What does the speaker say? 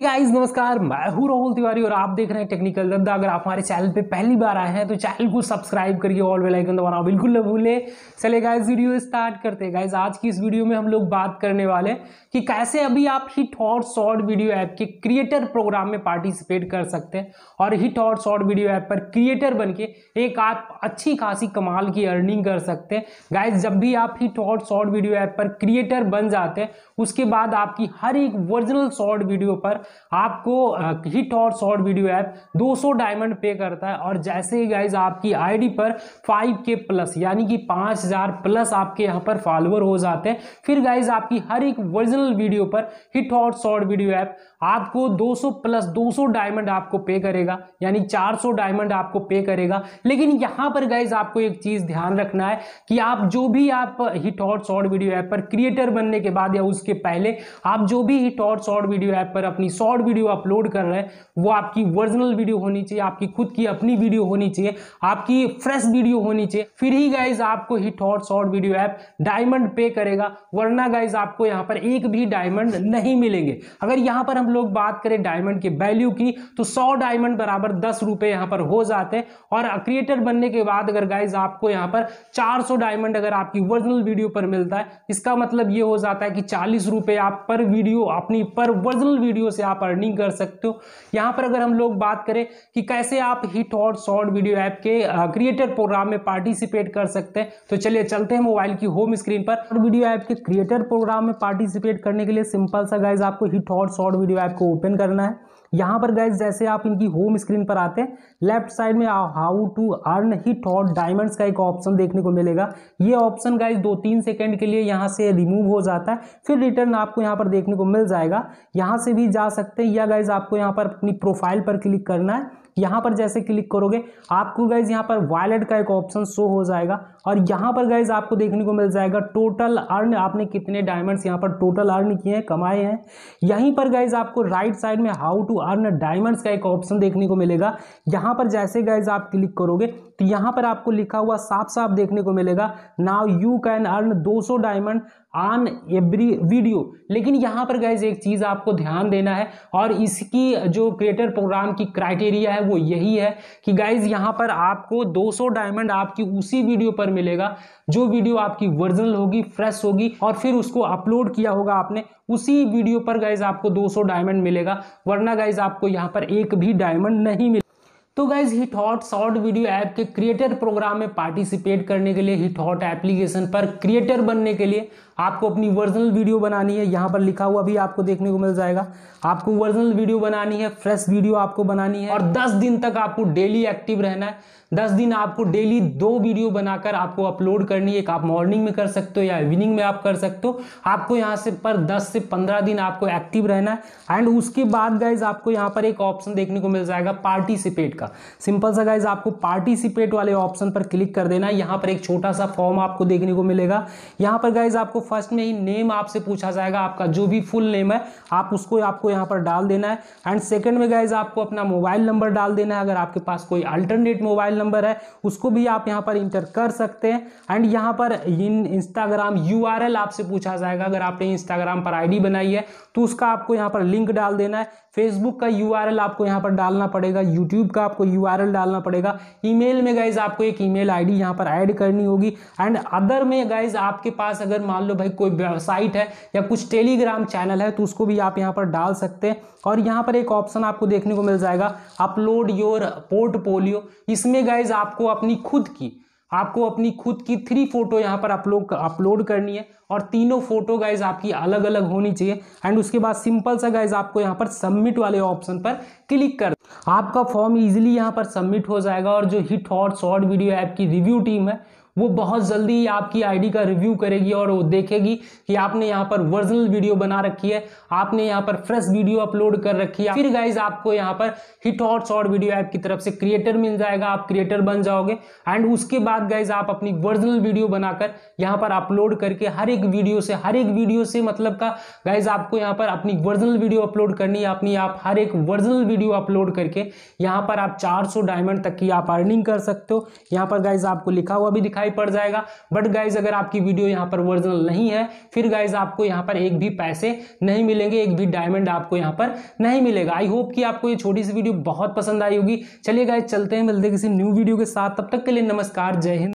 Guys नमस्कार, मैं हूं राहुल तिवारी और आप देख रहे हैं टेक्निकल दद्दा। अगर आप हमारे चैनल पे पहली बार आए हैं तो चैनल को सब्सक्राइब करिए, ऑल बेल आइकन दबाना बिल्कुल न भूलें। चलिए गाइस वीडियो स्टार्ट करते हैं। गाइस आज की इस वीडियो में हम लोग बात करने वाले हैं कि कैसे अभी आप Hit Hot short video app के क्रिएटर प्रोग्राम में पार्टिसिपेट कर सकते हैं और Hit Hot short video app पर क्रिएटर बन के एक आप अच्छी खासी कमाल की अर्निंग कर सकते हैं। गाइस जब भी आप Hit Hot short video app पर क्रिएटर बन जाते हैं उसके बाद आपकी हर एक ओरिजिनल शॉर्ट वीडियो पर आपको Hit Hot short video app 200 diamond pay करता है। और जैसे ही गाइज आपकी आईडी पर 5K प्लस यानी कि 5000 प्लस आपके यहाँ पर फॉलोअर हो जाते हैं, फिर गाइज आपकी हर एक ओरिजिनल वीडियो पर Hit Hot short video app आपको 200 प्लस 200 डायमंड आपको पे करेगा, यानी 400 डायमंड आपको पे करेगा। लेकिन यहाँ पर गाइज आपको एक चीज ध्यान रखना है कि आप जो भी आप Hit Hot short video app पर क्रिएटर बनने के बाद या उसके पहले आप जो भी Hit Hot short video app पर अपनी शॉर्ट वीडियो अपलोड कर रहे हैं वो आपकी ओरिजिनल वीडियो होनी चाहिए, आपकी खुद की अपनी वीडियो होनी चाहिए, आपकी फ्रेश वीडियो होनी चाहिए। फिर ही गाइज आपको Hit Hot short video app diamond pay करेगा, वरना गाइज आपको यहाँ पर एक भी डायमंड नहीं मिलेंगे। अगर यहाँ पर हम लोग बात करें डायमंड के वैल्यू की तो 100 डायमंड बराबर 10 रुपए यहाँ पर हो जाते हैं। और क्रिएटर बनने के बाद अगर गाइज आपको यहाँ पर 400 डायमंड अगर आपकी ओरिजिनल वीडियो पर मिलता है, इसका मतलब ये हो जाता है कि 40 रुपए आप पर वीडियो अपनी पर ओरिजिनल वीडियो से आप अर्निंग कर सकते हो। यहाँ पर अगर हम लोग बात करें कि कैसे आप Hit Hot short video app के क्रिएटर प्रोग्राम में पार्टिसिपेट कर सकते हैं, तो चलिए चलते हैं मोबाइल की होम स्क्रीन पर। वीडियो ऐप के क्रिएटर प्रोग्राम में पार्टिसिपेट करने के लिए सिंपल सा गाइज आपको Hit Hot short video app को ओपन करना है। यहाँ पर गाइज जैसे आप इनकी होम स्क्रीन पर आते हैं, लेफ्ट साइड में how to earn Hit Hot diamonds का एक ऑप्शन देखने को मिलेगा। ये ऑप्शन गाइज 2-3 सेकंड के लिए यहाँ से रिमूव हो जाता है, फिर रिटर्न आपको यहाँ पर देखने को मिल जाएगा। यहाँ से भी जा सकते हैं या गाइज आपको यहाँ पर अपनी प्रोफाइल पर क्लिक करना है। यहाँ पर जैसे क्लिक करोगे आपको गाइज यहाँ पर वॉलेट का एक ऑप्शन शो हो जाएगा और यहाँ पर गाइज आपको देखने को मिल जाएगा टोटल अर्न, आपने कितने डायमंड्स यहाँ पर टोटल अर्न किए हैं, कमाए हैं। यहीं पर गाइज आपको राइट साइड में हाउ टू अर्न डायमंड्स का एक ऑप्शन देखने को मिलेगा। यहाँ पर जैसे गाइज आप क्लिक करोगे तो यहाँ पर आपको लिखा हुआ साफ साफ देखने को मिलेगा, now you can earn 200 diamond on every video. लेकिन यहाँ पर गाइज एक चीज आपको ध्यान देना है और इसकी जो क्रिएटर प्रोग्राम की क्राइटेरिया है वो यही है कि गाइज यहाँ पर आपको 200 डायमंड आपकी उसी वीडियो पर मिलेगा जो वीडियो आपकी ओरिजिनल होगी, फ्रेश होगी और फिर उसको अपलोड किया होगा आपने, उसी वीडियो पर गाइज आपको 200 डायमंड मिलेगा, वरना गाइज आपको यहाँ पर एक भी डायमंड नहीं मिलेगा। तो guys Hit Hot short video app के क्रिएटर प्रोग्राम में पार्टिसिपेट करने के लिए हिट हॉट एप्लीकेशन पर क्रिएटर बनने के लिए आपको अपनी ओरिजिनल वीडियो बनानी है। यहाँ पर लिखा हुआ भी आपको देखने को मिल जाएगा, आपको ओरिजिनल वीडियो बनानी है, फ्रेश वीडियो आपको बनानी है और 10 दिन तक आपको डेली एक्टिव रहना है। 10 दिन आपको डेली 2 वीडियो बनाकर आपको अपलोड करनी है। एक आप मॉर्निंग में कर सकते हो या इवनिंग में आप कर सकते हो। आपको यहाँ से पर 10 से 15 दिन आपको एक्टिव रहना है एंड उसके बाद गाइज आपको यहाँ पर एक ऑप्शन देखने को मिल जाएगा पार्टिसिपेट का। सिंपल सा गाइज आपको पार्टिसिपेट वाले ऑप्शन पर क्लिक कर देना है। यहाँ पर एक छोटा सा फॉर्म आपको देखने को मिलेगा। यहाँ पर गाइज आपको फर्स्ट में ही नेम आपसे पूछा जाएगा, आपका जो भी फुल नेम है आप उसको आपको यहाँ पर डाल देना है एंड सेकंड में गाइज आपको अपना मोबाइल नंबर डाल देना है। अगर आपके पास कोई अल्टरनेट मोबाइल नंबर है उसको भी आप यहाँ पर इंटर कर सकते हैं एंड यहाँ पर इंस्टाग्राम URL आपसे पूछा जाएगा। अगर आपने इंस्टाग्राम पर आईडी बनाई है तो उसका आपको यहाँ पर लिंक डाल देना है। फेसबुक का URL आपको यहाँ पर डालना पड़ेगा, यूट्यूब का आपको URL डालना पड़ेगा। ईमेल में गाइज आपको एक ईमेल आईडी यहाँ पर ऐड करनी होगी एंड अदर में गाइज आपके पास अगर मान लो भाई कोई वेबसाइट है या कुछ टेलीग्राम चैनल है तो उसको भी आप यहाँ पर डाल सकते हैं। और यहाँ पर एक ऑप्शन आपको देखने को मिल जाएगा अपलोड योर पोर्टफोलियो। इसमें गाइज आपको अपनी खुद की 3 फोटो यहाँ पर अपलोड करनी है और तीनों फोटो गाइज आपकी अलग अलग होनी चाहिए एंड उसके बाद सिंपल सा गाइज आपको यहाँ पर सबमिट वाले ऑप्शन पर क्लिक कर आपका फॉर्म इजीली यहाँ पर सबमिट हो जाएगा। और जो Hit Hot short video app की रिव्यू टीम है वो बहुत जल्दी आपकी आईडी का रिव्यू करेगी और वो देखेगी कि आपने यहाँ पर ओरिजिनल वीडियो बना रखी है, आपने यहाँ पर फ्रेश वीडियो अपलोड कर रखी है। फिर गाइज आपको यहाँ पर Hit Hot short video app की तरफ से क्रिएटर मिल जाएगा, आप क्रिएटर बन जाओगे एंड उसके बाद गाइज आप अपनी ओरिजिनल वीडियो बनाकर यहाँ पर अपलोड करके हर एक वीडियो से मतलब का गाइज आपको यहाँ पर अपनी ओरिजिनल वीडियो अपलोड करनी है। आप हर एक ओरिजिनल वीडियो अपलोड करके यहाँ पर आप 400 डायमंड तक की आप अर्निंग कर सकते हो। यहाँ पर गाइज आपको लिखा हुआ भी दिखाई हाई पड़ जाएगा। बट गाइज अगर आपकी वीडियो यहाँ पर ओरिजिनल नहीं है फिर गाइज आपको यहाँ पर एक भी पैसे नहीं मिलेंगे, एक भी डायमंड आपको यहाँ पर नहीं मिलेगा। आई होप कि आपको ये छोटी सी वीडियो बहुत पसंद आई होगी। चलिए गाइज चलते हैं, मिलते हैं किसी न्यू वीडियो के साथ, तब तक के लिए नमस्कार, जय हिंद।